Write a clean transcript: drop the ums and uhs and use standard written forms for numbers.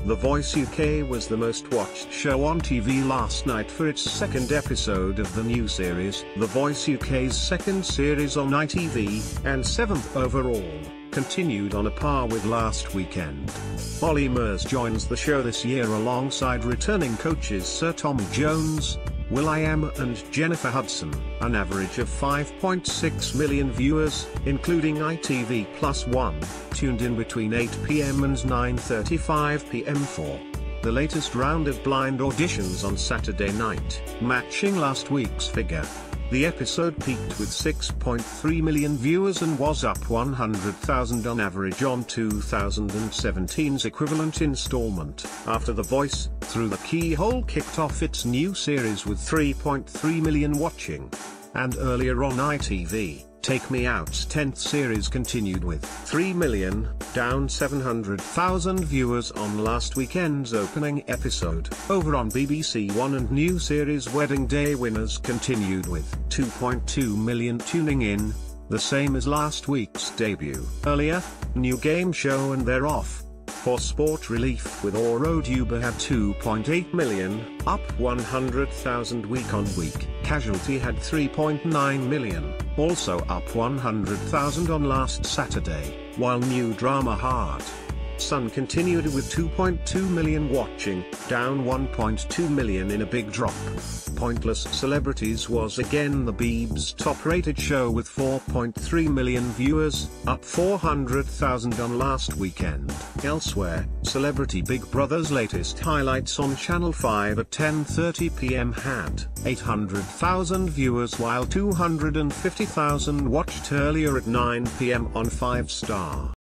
The Voice UK was the most watched show on TV last night for its second episode of the new series. The Voice UK's second series on ITV, and seventh overall, continued on a par with last weekend. Olly Murs joins the show this year alongside returning coaches Sir Tom Jones, will.i.am and Jennifer Hudson. An average of 5.6 million viewers, including ITV+1, tuned in between 8 PM and 9:35 PM for the latest round of blind auditions on Saturday night, matching last week's figure. The episode peaked with 6.3 million viewers and was up 100,000 on average on 2017's equivalent installment. After The Voice, Through the Keyhole kicked off its new series with 3.3 million watching. And earlier on ITV, Take Me Out's 10th series continued with 3 million, down 700,000 viewers on last weekend's opening episode. Over on BBC One and new series Wedding Day Winners continued with 2.2 million tuning in, the same as last week's debut. Earlier, new game show And They're Off for Sport Relief with Oroduba had 2.8 million, up 100,000 week on week. Casualty had 3.9 million, also up 100,000 on last Saturday, while new drama Heart Sun continued with 2.2 million watching, down 1.2 million in a big drop. Pointless Celebrities was again the Beebs' top-rated show with 4.3 million viewers, up 400,000 on last weekend. Elsewhere, Celebrity Big Brother's latest highlights on Channel 5 at 10:30 PM had 800,000 viewers while 250,000 watched earlier at 9 PM on 5 Star.